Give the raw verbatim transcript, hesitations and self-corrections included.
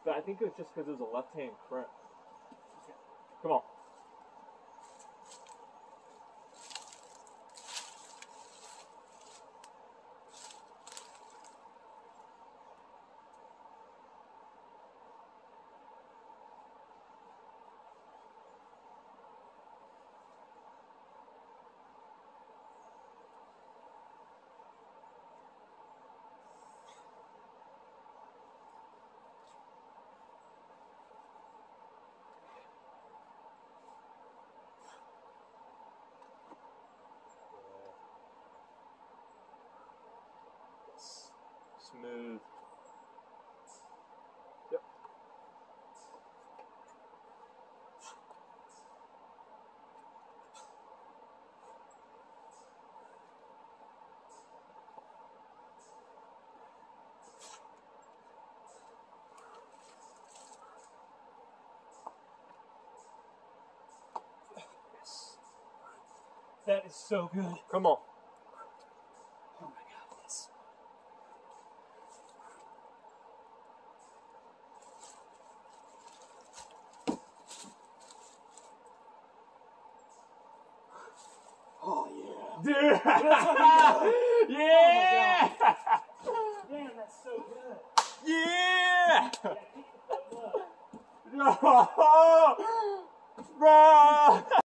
But I think it was just because it was a left-hand crimp. Come on. Smooth. Yep. Yes. That is so good. Come on. Oh my god, yes. Oh yeah. Dude! Yeah! Oh damn, that's so good. Yeah! Yeah, keep the thumbs up. No! Bro!